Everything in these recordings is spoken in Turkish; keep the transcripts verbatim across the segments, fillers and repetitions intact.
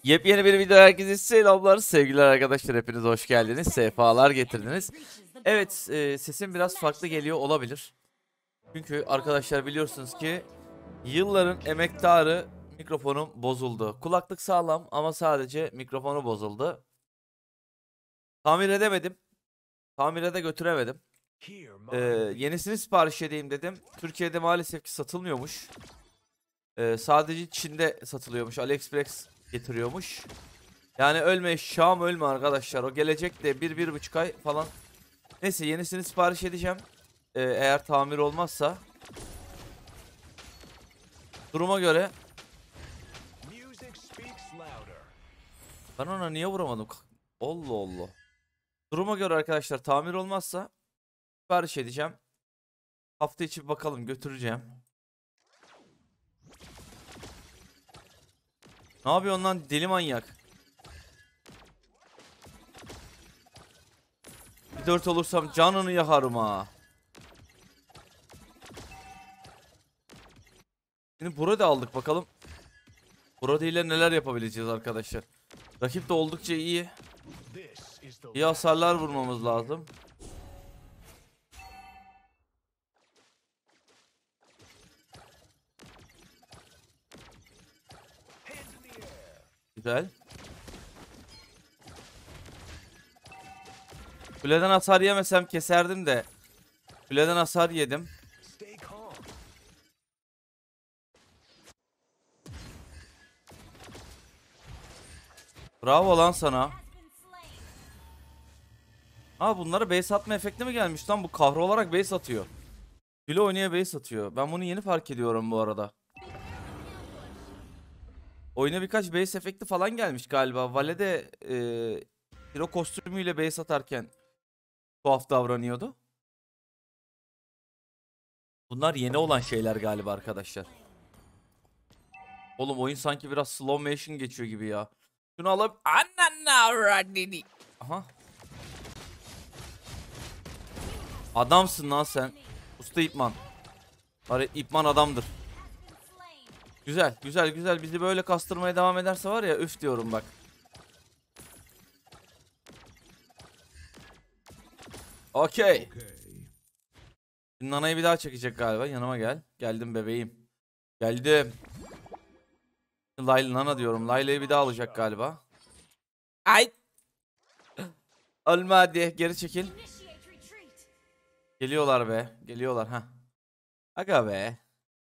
Yepyeni bir video herkese selamlar sevgiler arkadaşlar, hepiniz hoş geldiniz, sefalar getirdiniz. Evet, e, sesim biraz farklı geliyor olabilir. Çünkü arkadaşlar biliyorsunuz ki yılların emektarı mikrofonum bozuldu. Kulaklık sağlam ama sadece mikrofonu bozuldu. Tamir edemedim. Tamire de götüremedim. Ee, yenisini sipariş edeyim dedim. Türkiye'de maalesef ki satılmıyormuş. Ee, sadece Çin'de satılıyormuş. AliExpress getiriyormuş. Yani ölme Şam, ölme arkadaşlar. O gelecek de bir, bir buçuk ay falan. Neyse, yenisini sipariş edeceğim. Ee, eğer tamir olmazsa. Duruma göre. Ben ona niye vuramadım? Allah Allah. Duruma göre arkadaşlar, tamir olmazsa sipariş edeceğim. Hafta içi bakalım, götüreceğim. Ne yapıyorsun lan deli manyak? Bir dört olursam canını yakarım ha. Şimdi burada aldık, bakalım. Burada ile neler yapabileceğiz arkadaşlar. Rakip de oldukça iyi. İyi hasarlar vurmamız lazım. Güzel. Kuleden hasar yemesem keserdim de. Kuleden hasar yedim. Bravo lan sana. Aa, bunlara base atma efekti mi gelmiş lan? Bu kahrolarak base atıyor. Güle oynaya base atıyor. Ben bunu yeni fark ediyorum bu arada. Oyuna birkaç base efekti falan gelmiş galiba. Vale de e, hero kostümüyle base atarken tuhaf davranıyordu. Bunlar yeni olan şeyler galiba arkadaşlar. Oğlum oyun sanki biraz slow motion geçiyor gibi ya. Şunu alıp aha. Adamsın lan sen. Usta İpman. Bari İpman adamdır. Güzel güzel güzel, bizi böyle kastırmaya devam ederse var ya, üf diyorum bak. Okey. Nana'yı bir daha çekecek galiba. Yanıma gel. Geldim bebeğim. Geldim. Layla, Nana diyorum. Layla'yı bir daha alacak galiba. Ay. Ölme hadi. Geri çekil. Geliyorlar be. Geliyorlar ha. Aga be.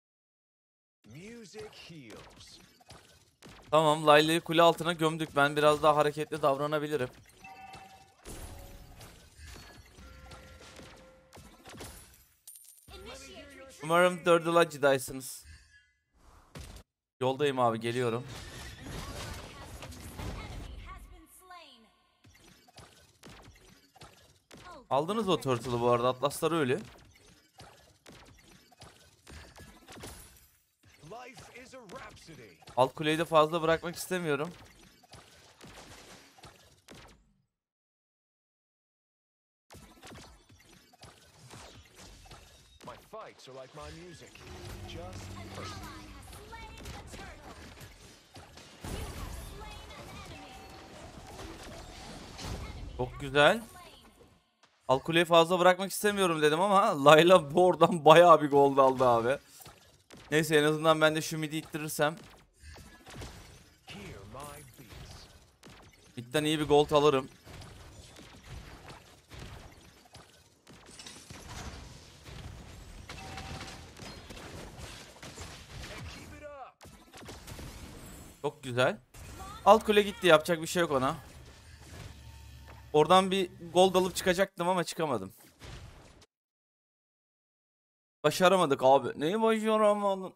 Tamam, Layla'yı kule altına gömdük. Ben biraz daha hareketli davranabilirim. Umarım Dördüla Jedi'sınız. Yoldayım abi, geliyorum. Aldınız o turtle'ı bu arada. Atlasları ölü. Alt kuleyi de fazla bırakmak istemiyorum. Çok güzel. Alt kuleyi fazla bırakmak istemiyorum dedim ama Layla bu oradan bayağı bir gol aldı abi. Neyse, en azından ben de şu midi ittirirsem. Midden iyi bir gol alırım. Çok güzel. Alt kule gitti, yapacak bir şey yok ona. Oradan bir gol alıp çıkacaktım ama çıkamadım. Başaramadık abi. Neyi başaramadın?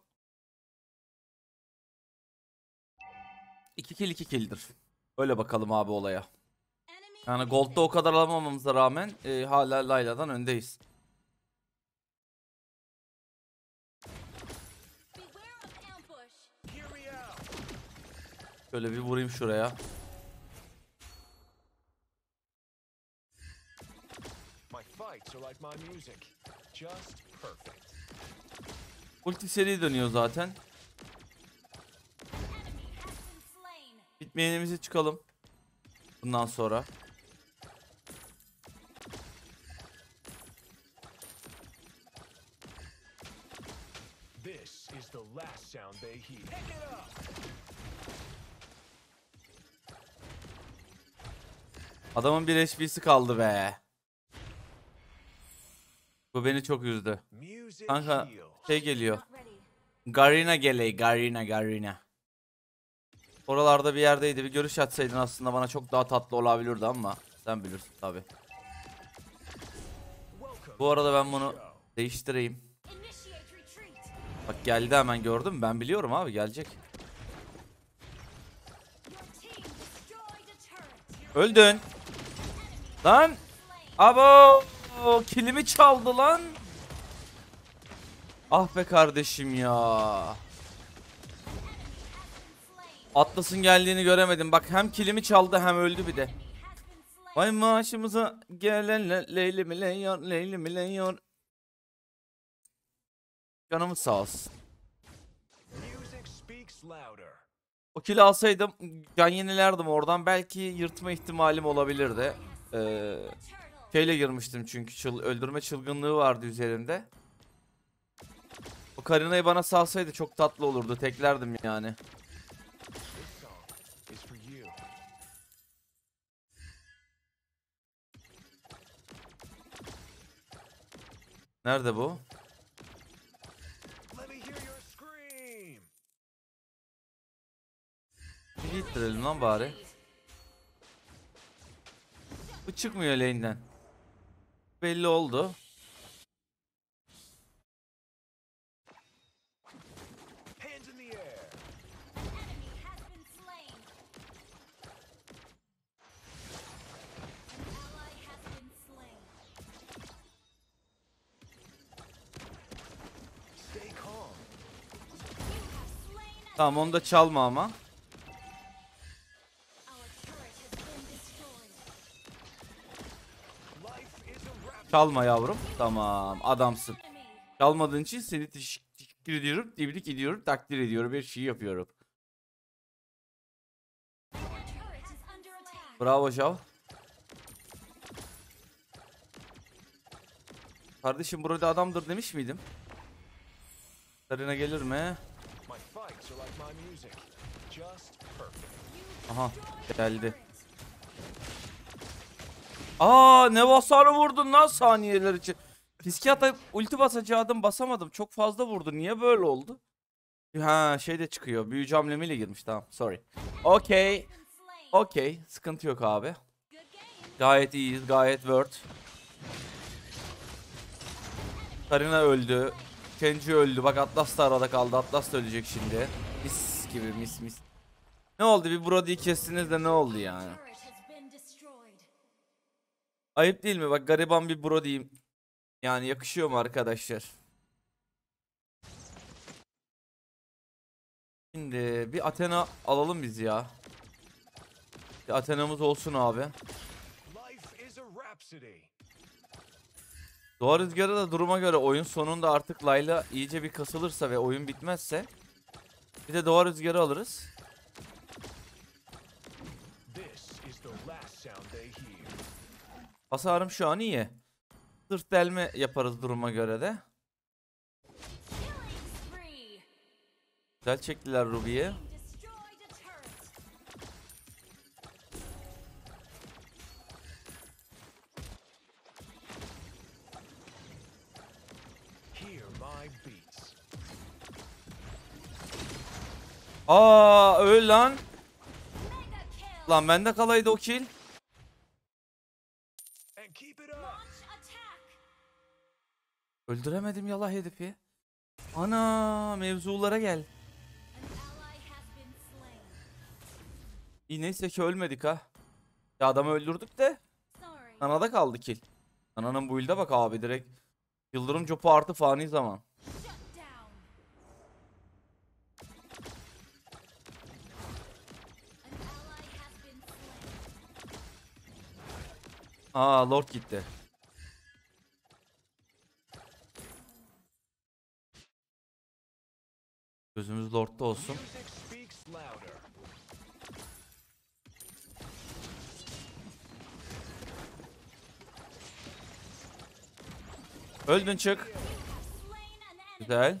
iki kill iki kill'dir. Öyle bakalım abi olaya. Yani Gold'da o kadar alamamamıza rağmen e, hala Layla'dan öndeyiz. Şöyle bir vurayım şuraya. Ulti seri dönüyor zaten. Bir İlk main'imizi çıkalım. Bundan sonra. Adamın bir H P'si kaldı be. Bu beni çok üzdü. Kanka şey geliyor. Garina geley, Garina, Garina. Oralarda bir yerdeydi. Bir görüş atsaydın aslında bana çok daha tatlı olabilirdi ama sen bilirsin tabi. Bu arada ben bunu değiştireyim. Bak geldi hemen, gördün mü? Ben biliyorum abi, gelecek. Öldün. Lan. Abo. Kilimi çaldı lan. Ah be kardeşim ya. Atlas'ın geldiğini göremedim. Bak hem kilimi çaldı hem öldü bir de. Vay maaşımıza gelen le leyli milyon, leyli milyon. Canımız sağ olsun. O kili alsaydım can yenilerdim oradan. Belki yırtma ihtimalim olabilirdi. Ee, şeyle girmiştim çünkü çıl öldürme çılgınlığı vardı üzerimde. O Karina'yı bana salsaydı çok tatlı olurdu. Teklerdim yani. Nerede bu? Bir ittirelim lan bari. Bu çıkmıyor lane'den. Belli oldu. Tamam, onu da çalma ama. Çalma yavrum. Tamam, adamsın. Çalmadığın için seni teşekkür ediyorum. Tebrik ediyorum. Takdir ediyorum. Bir şey yapıyorum. Bravo Jav. Kardeşim burada adamdır demiş miydim? Karina gelir mi? Aha geldi. Aa, ne hasarı vurdun lan saniyeler için. Riske atıp ulti basacaktım, basamadım. Çok fazla vurdu. Niye böyle oldu? Ha, şey de çıkıyor. Büyücü hamlemiyle girmiş, tamam. Sorry. Okey. Okey. Sıkıntı yok abi. Gayet iyiyiz. Gayet word. Karina öldü. Kenji öldü. Bak Atlas da arada kaldı. Atlas da ölecek şimdi. Mis gibi, mis mis. Ne oldu? Bir Brody'yi kestiniz de ne oldu yani? Ayıp değil mi? Bak gariban bir Brody'yim. Yani yakışıyor mu arkadaşlar? Şimdi bir Athena alalım biz ya. Bir Athena'mız olsun abi. Doğa rüzgarı da duruma göre oyun sonunda artık Layla iyice bir kasılırsa ve oyun bitmezse bir de doğa rüzgarı alırız. Hasarım şu an iyi. Sırt delme yaparız duruma göre de. Güzel çektiler Ruby'yi. Aa, öl lan. Lan bende kalaydı o kill. Öldüremedim yala herifi. Ana, mevzulara gel. İyi, neyse ki ölmedik ha. Ya adamı öldürdük de Nana'da kaldı kill. Nana'nın build'e bak abi, direkt Yıldırım copu artı fani zaman. Aa, Lord gitti. Gözümüz Lord'da olsun. Öldün, çık. Güzel.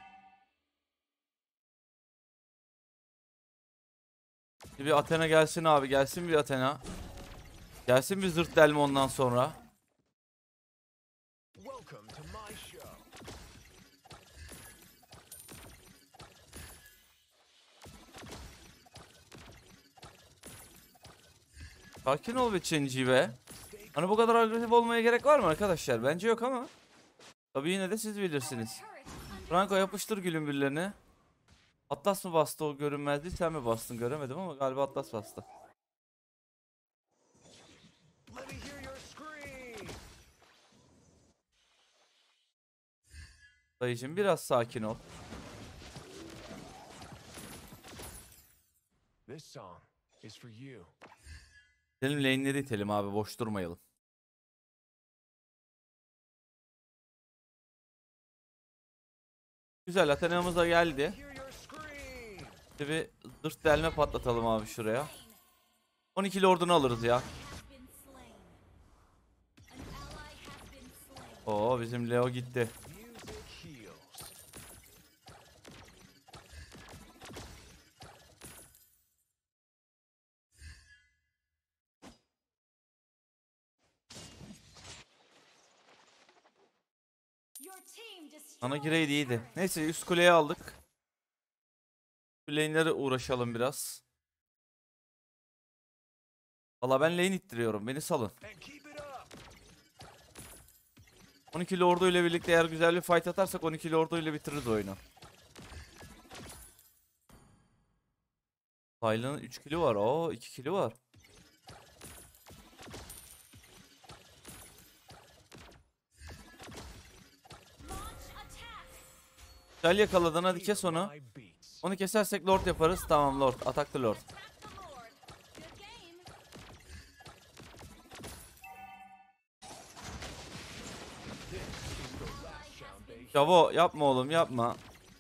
Bir Athena gelsin abi, gelsin bir Athena. Gelsin bir zırt delme ondan sonra. Sakin ol be Chenji be. Hani bu kadar agresif olmaya gerek var mı arkadaşlar? Bence yok ama. Tabii yine de siz bilirsiniz. Franco yapıştır gülün birilerini. Atlas mı bastı o görünmezliği, sen mi bastın göremedim ama galiba Atlas bastı. Dayıcım biraz sakin ol. Gidelim lane'leri itelim abi, boş durmayalım. Güzel, Athena'mız da geldi. Şimdi bir zırt delme patlatalım abi şuraya. on iki lordunu alırız ya. Oo, bizim Leo gitti. Ana gireydi iyiydi. Neyse, üst kuleyi aldık. Lane'lere uğraşalım biraz. Valla ben lane ittiriyorum. Beni salın. on iki Lordu ile birlikte eğer güzel bir fight atarsak on iki Lordu ile bitiririz oyunu. Taylan'ın üç kili var. Oo, iki kili var. Güzel yakaladın, hadi kes onu. Onu kesersek Lord yaparız. Tamam Lord. Ataklı Lord. Javo yapma oğlum, yapma.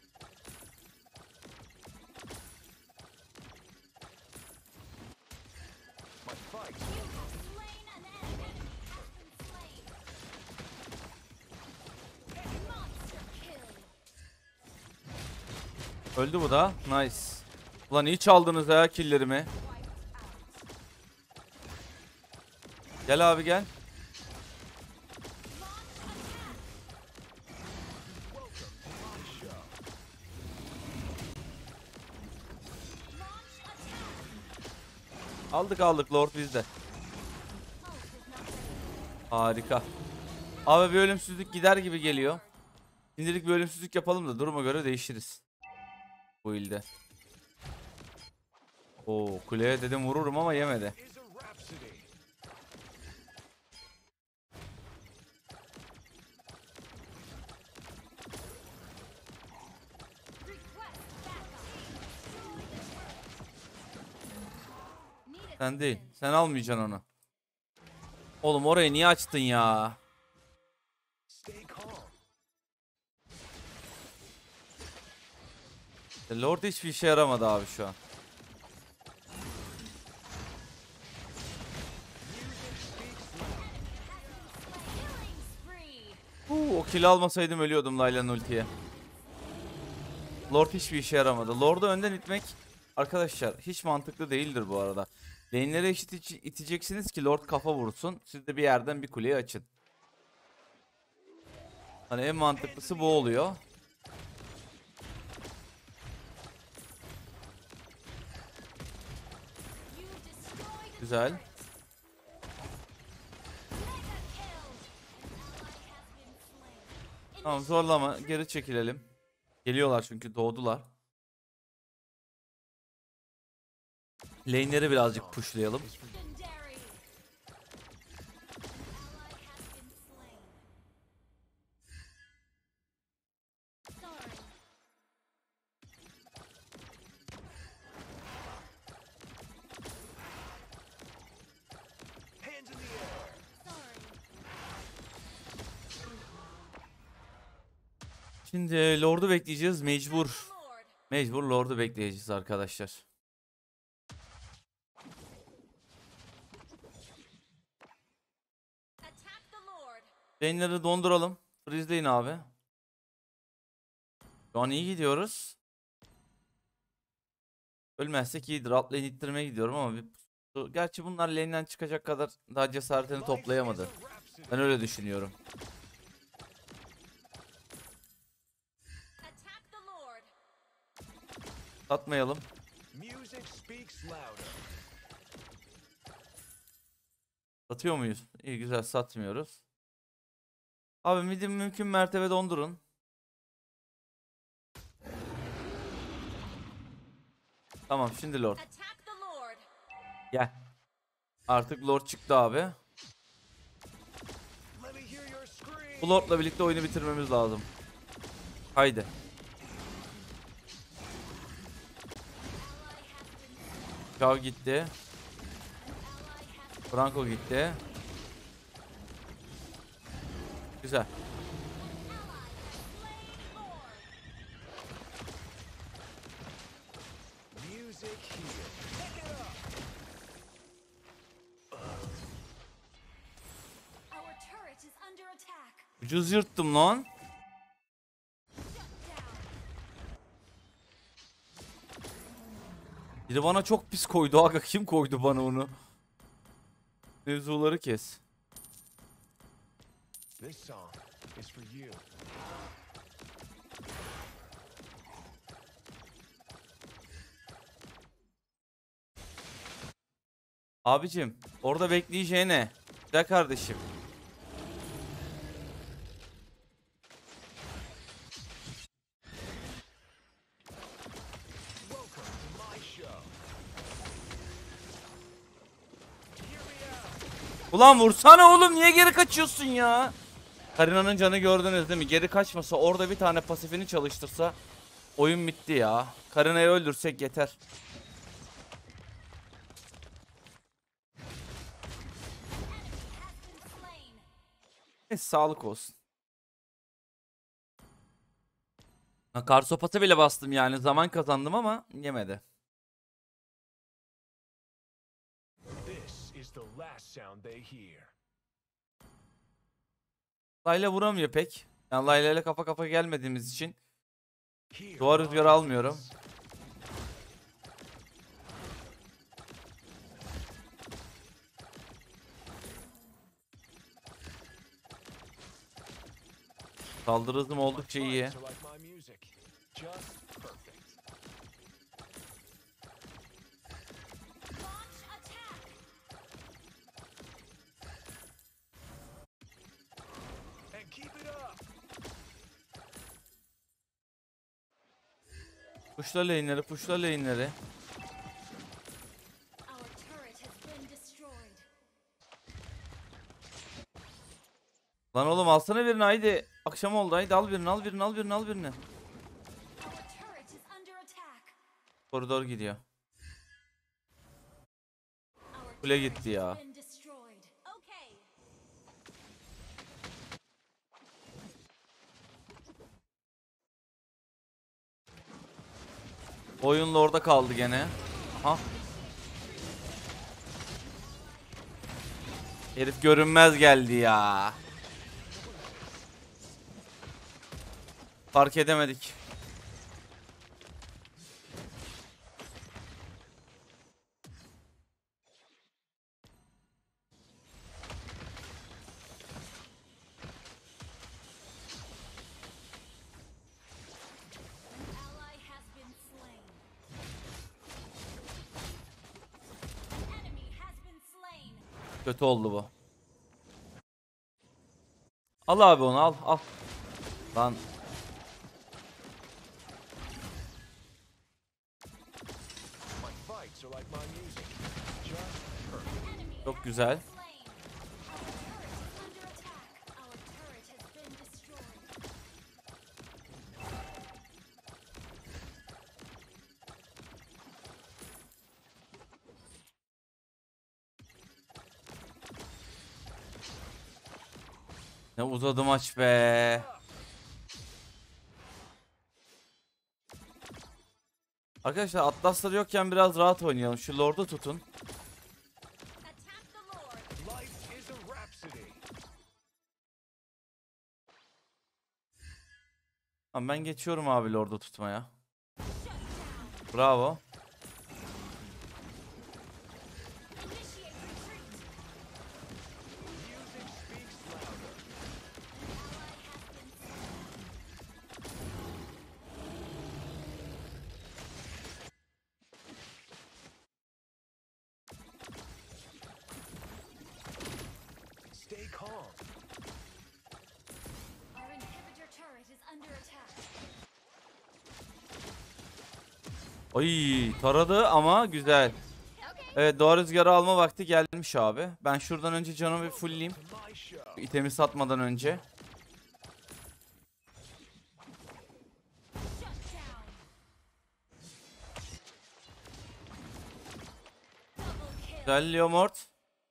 Öldü bu da. Nice. Ulan iyi çaldınız ya killlerimi. Gel abi gel. Aldık aldık, Lord bizde. Harika. Abi bir ölümsüzlük gider gibi geliyor. Şimdilik bir ölümsüzlük yapalım da duruma göre değişiriz. Bu ilde. Oo, kuleye dedim vururum ama yemedi. Sen değil. Sen almayacaksın onu. Oğlum orayı niye açtın ya? Lord hiçbir işe yaramadı abi şu an. Uu, o kill almasaydım ölüyordum Layla'nın ultiye. Lord hiçbir işe yaramadı. Lord'u önden itmek arkadaşlar hiç mantıklı değildir bu arada. Lane'lere eşit iteceksiniz ki Lord kafa vursun. Siz de bir yerden bir kuleyi açın. Hani en mantıklısı bu oluyor. Güzel. Tamam, zorlama, geri çekilelim. Geliyorlar çünkü doğdular. Lane'leri birazcık pushlayalım. Şimdi Lord'u bekleyeceğiz mecbur. Mecbur Lord'u bekleyeceğiz arkadaşlar. Lane'leri donduralım. İzleyin abi. Şu an iyi gidiyoruz. Ölmezsek iyidir. Alt lane ittirmeye gidiyorum ama bir... Gerçi bunlar lane'den çıkacak kadar daha cesaretini toplayamadı. Ben öyle düşünüyorum. Satmayalım. Satıyor muyuz? İyi, güzel, satmıyoruz. Abi midi mümkün mertebe dondurun. Tamam, şimdi Lord. Gel. Artık Lord çıktı abi. Bu Lord'la birlikte oyunu bitirmemiz lazım. Haydi. Shaw gitti. Franco gitti. Güzel. Ucuz yırttım lan. Biri bana çok pis koydu aga, kim koydu bana onu? Mevzuları kes. Abicim orada bekleyeceğine. Güzel kardeşim. Ulan vursana oğlum, niye geri kaçıyorsun ya? Karina'nın canı gördünüz değil mi? Geri kaçmasa, orada bir tane pasifini çalıştırsa oyun bitti ya. Karina'yı öldürsek yeter. E, sağlık olsun. Ha, kar sopası bile bastım yani, zaman kazandım ama yemedi. Layla vuramıyor pek. Yani Layla ile kafa kafa gelmediğimiz için duvar rüzgarı almıyorum. Saldırı hızım oldukça iyi. Puşla lane'leri, puşla lane'leri. Lan oğlum alsana birini, haydi. Akşam oldu, haydi al birini, al birini, al birini, al birini. Koridor gidiyor. Kule gitti ya. Oyunla orada kaldı gene. Aha. Herif görünmez geldi ya. Fark edemedik. Kötü oldu bu. Al abi onu, al al. Lan. Çok güzel. Ne uzadı maç be. Arkadaşlar Atlas'ları yokken biraz rahat oynayalım. Şu Lord'u tutun. Tamam, ben geçiyorum abi Lord'u tutmaya. Bravo. Stay calm. Our inhibitor turret is under attack. Ay, taradı ama güzel. Evet, doğa rüzgarı alma vakti gelmiş abi. Ben şuradan önce canımı bir fullleyeyim. To my show. İtemi satmadan önce. Shut down. Double kill. Güzel Leomord.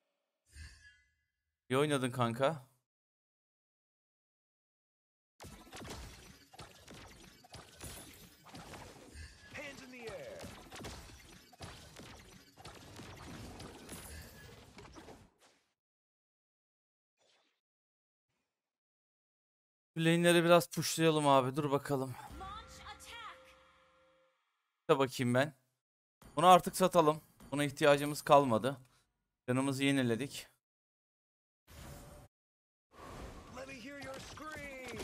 İyi oynadın kanka. Hands in the air. Lane'leri biraz pushlayalım abi. Dur bakalım. Launch attack. Da bakayım ben. Bunu artık satalım. Buna ihtiyacımız kalmadı. Canımızı yeniledik. Let me hear your scream.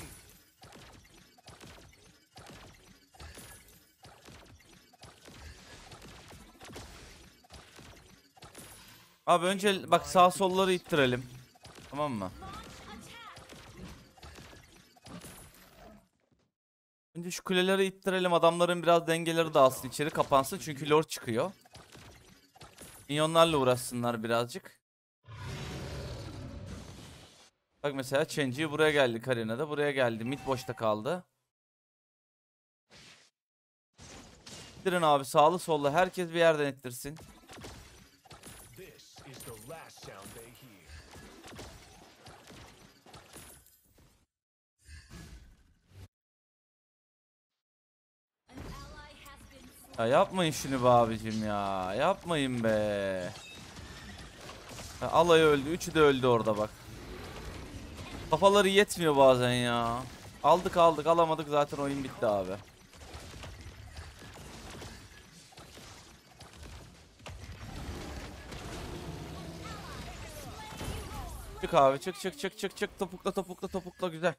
Abi önce bak sağ solları ittirelim. Tamam mı? Launch attack. Önce şu kuleleri ittirelim. Adamların biraz dengeleri dağılsın, içeri kapansın. Çünkü lord çıkıyor. Minyonlarla uğraşsınlar birazcık. Bak mesela Chenji buraya geldi. Karina da buraya geldi. Mid boşta kaldı. İttirin abi, sağlı sollu. Herkes bir yerden ittirsin. This is the last sound they hear. An ally has been slain. Ya yapmayın şunu be abicim ya. Yapmayın be. Ya alay öldü. Üçü de öldü orada bak. Kafaları yetmiyor bazen ya. Aldık aldık alamadık, zaten oyun bitti abi. Çık abi, çık çık çık çık çık, topukla topukla topukla, güzel.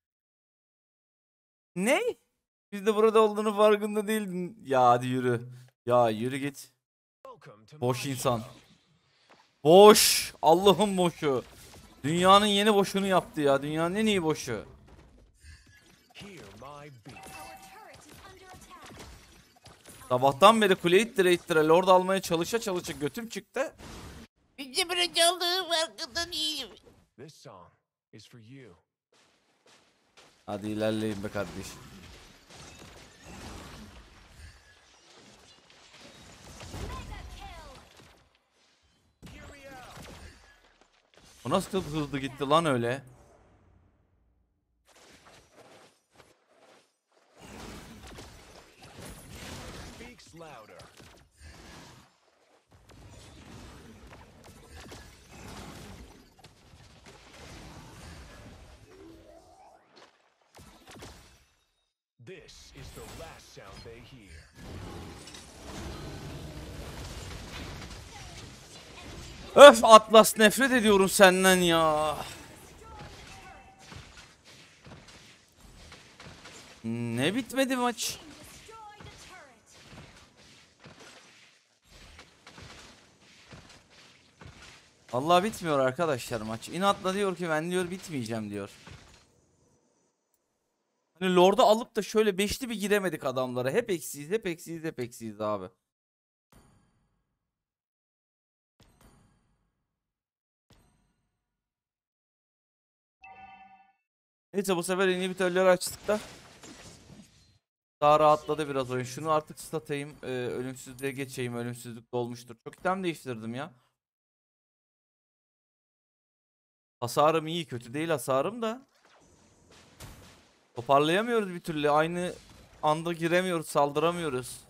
Ne? Biz de burada olduğunu farkında değildin. Ya hadi yürü. Ya yürü git. Welcome to Boş my insan. show. Boş. Allah'ın boşu. Dünyanın yeni boşunu yaptı ya. Dünyanın en iyi boşu. Hear my beat. Our turret is under attack. Sabahtan beri kuleyi ittire ittire lord almaya çalışa çalışa götüm çıktı. İkinci birinci aldığım farkında değilim. This song is for you. Hadi ilerleyin be kardeşim. Mega kill. Hear me out. Bu nasıl hızlı gitti lan öyle? Speaks louder. This is the last sound they hear. Öf Atlas, nefret ediyorum senden ya. Ne bitmedi maç? Destroy the turret. Vallahi bitmiyor arkadaşlar maç. İnatla diyor ki ben diyor bitmeyeceğim diyor. Hani Lord'u alıp da şöyle beşli bir giremedik adamlara. Hep eksiyiz, hep eksiyiz, hep eksiyiz abi. Neyse, bu sefer inhibitörleri açtık da daha rahatladı biraz oyun. Şunu artık statayım, e, ölümsüzlüğe geçeyim. Ölümsüzlük dolmuştur. Çok item değiştirdim ya. Hasarım iyi, kötü değil hasarım da. Toparlayamıyoruz bir türlü. Aynı anda giremiyoruz, saldıramıyoruz.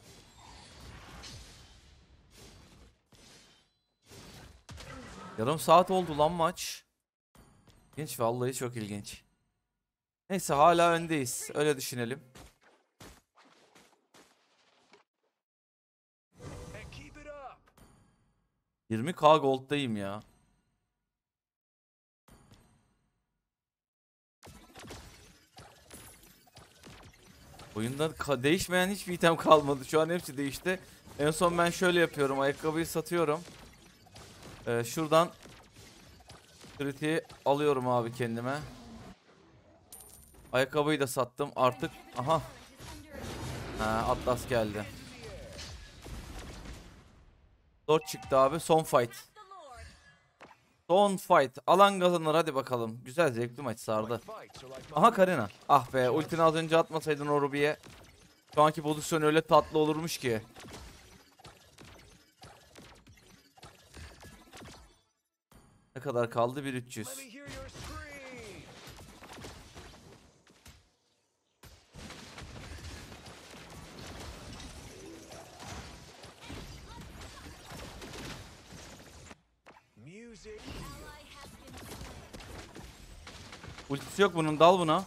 Yarım saat oldu lan maç. İlginç, vallahi çok ilginç. Neyse hala öndeyiz. Öyle düşünelim. And keep it up. yirmi K gold'dayım ya. Oyunda ka- değişmeyen hiçbir item kalmadı. Şu an hepsi değişti. En son ben şöyle yapıyorum. Ayakkabıyı satıyorum. Ee, şuradan kritiği alıyorum abi kendime. Ayakkabıyı da sattım. Artık aha. Ha, Atlas geldi. Lord çıktı abi. Son fight. Son fight. Alan kazanır hadi bakalım. Güzel zevkli maç sardı. Fights are like Aha Karina. Ah be ultini az önce atmasaydın o Ruby'ye. Şu anki pozisyon öyle tatlı olurmuş ki. Ne kadar kaldı? bir üç yüz. Let me hear your scream. Music. Ultisi yok bunun, dal buna.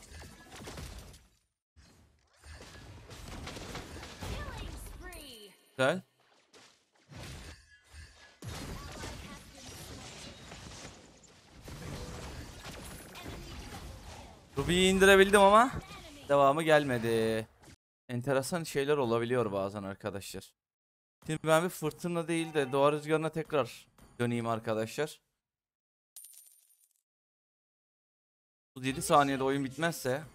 Killing spree. Güzel. Ruby'yi indirebildim ama devamı gelmedi. Enteresan şeyler olabiliyor bazen arkadaşlar. Şimdi ben bir fırtına değil de doğa rüzgarına tekrar döneyim arkadaşlar. otuz yedi saniyede oyun bitmezse.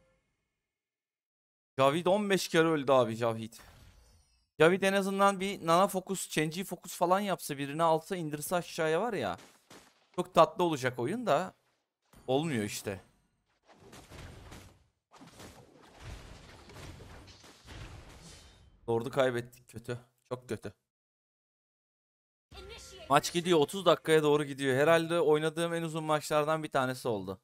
Javid on beş kere öldü abi Javid. Javid en azından bir nana fokus, change fokus falan yapsa, birini alsa indirse aşağıya var ya. Çok tatlı olacak oyun da olmuyor işte. Lord'u kaybettik, kötü. Çok kötü. Initiate. Maç gidiyor, otuz dakikaya doğru gidiyor. Herhalde oynadığım en uzun maçlardan bir tanesi oldu.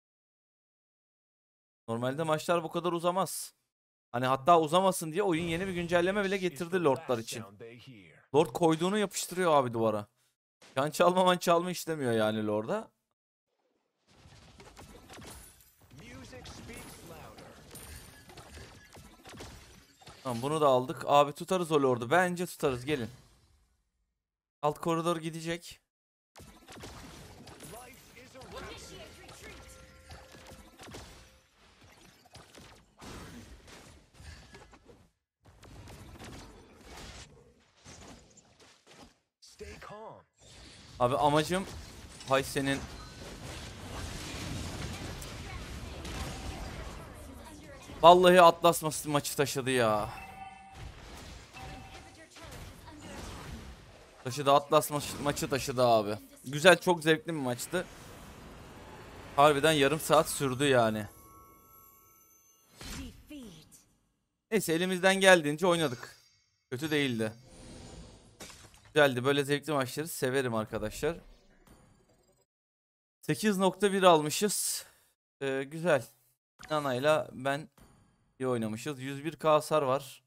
Normalde maçlar bu kadar uzamaz. Hani hatta uzamasın diye oyun yeni bir güncelleme bile This is getirdi the Lord'lar last için. sound they hear. Lord koyduğunu yapıştırıyor abi duvara. Can çalmaman çalma işlemiyor yani Lord'a. Music speaks louder. Tamam bunu da aldık. Abi tutarız o Lord'u. Bence tutarız, gelin. Alt koridor gidecek. Life is a race. Initiate retreat. Stay calm. Abi amacım hay senin. Vallahi Atlas mas- maçı taşıdı ya. Inhibitor turret is under attack. Taşıdı Atlas ma- maçı taşıdı abi. Güzel, çok zevkli bir maçtı. Harbiden yarım saat sürdü yani. Defeat. Neyse elimizden geldiğince oynadık. Kötü değildi. Güzeldi. Böyle zevkli maçları severim arkadaşlar. sekiz nokta bir almışız. Ee, güzel. Nana'yla ben iyi oynamışız. yüz bir K hasar var.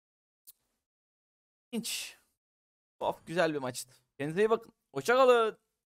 İlginç. Of, güzel bir maçtı. Kendinize iyi bakın. Hoşça kalın.